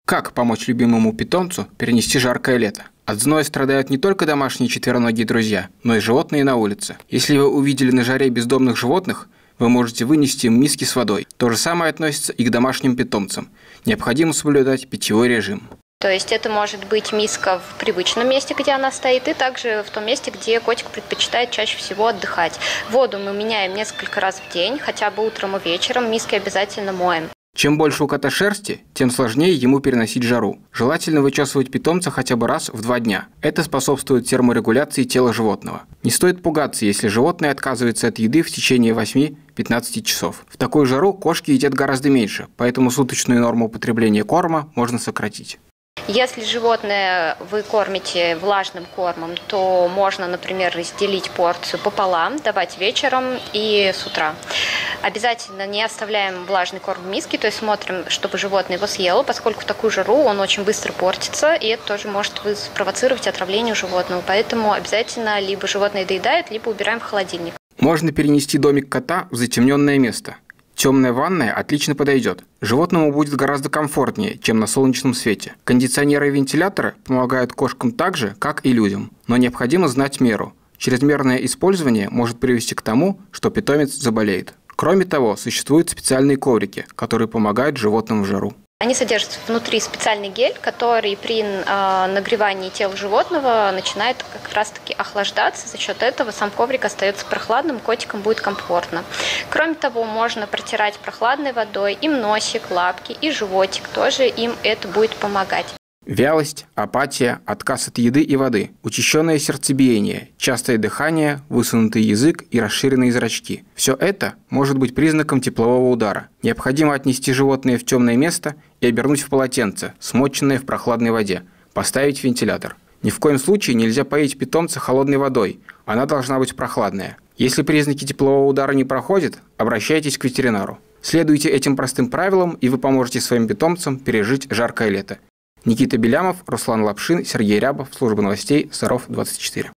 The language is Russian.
Как помочь любимому питомцу перенести жаркое лето? От зноя страдают не только домашние четвероногие друзья, но и животные на улице. Если вы увидели на жаре бездомных животных, вы можете вынести им миски с водой. То же самое относится и к домашним питомцам. Необходимо соблюдать питьевой режим. То есть это может быть миска в привычном месте, где она стоит, и также в том месте, где котик предпочитает чаще всего отдыхать. Воду мы меняем несколько раз в день, хотя бы утром и вечером, миски обязательно моем. Чем больше у кота шерсти, тем сложнее ему переносить жару. Желательно вычесывать питомца хотя бы раз в 2 дня. Это способствует терморегуляции тела животного. Не стоит пугаться, если животное отказывается от еды в течение 8-15 часов. В такую жару кошки едят гораздо меньше, поэтому суточную норму употребления корма можно сократить. Если животное вы кормите влажным кормом, то можно, например, разделить порцию пополам, давать вечером и с утра. Обязательно не оставляем влажный корм в миске, то есть смотрим, чтобы животное его съело, поскольку в такую жару он очень быстро портится, и это тоже может спровоцировать отравление у животного. Поэтому обязательно либо животное доедает, либо убираем в холодильник. Можно перенести домик кота в затемненное место. Темная ванная отлично подойдет. Животному будет гораздо комфортнее, чем на солнечном свете. Кондиционеры и вентиляторы помогают кошкам так же, как и людям. Но необходимо знать меру. Чрезмерное использование может привести к тому, что питомец заболеет. Кроме того, существуют специальные коврики, которые помогают животным в жару. Они содержат внутри специальный гель, который при нагревании тела животного начинает как раз-таки охлаждаться. За счет этого сам коврик остается прохладным, котикам будет комфортно. Кроме того, можно протирать прохладной водой им носик, лапки и животик. Тоже им это будет помогать. Вялость, апатия, отказ от еды и воды, учащенное сердцебиение, частое дыхание, высунутый язык и расширенные зрачки. Все это может быть признаком теплового удара. Необходимо отнести животное в темное место и обернуть в полотенце, смоченное в прохладной воде, поставить вентилятор. Ни в коем случае нельзя поить питомца холодной водой, она должна быть прохладная. Если признаки теплового удара не проходят, обращайтесь к ветеринару. Следуйте этим простым правилам, и вы поможете своим питомцам пережить жаркое лето. Никита Белямов, Руслан Лапшин, Сергей Рябов, служба новостей Саров 24.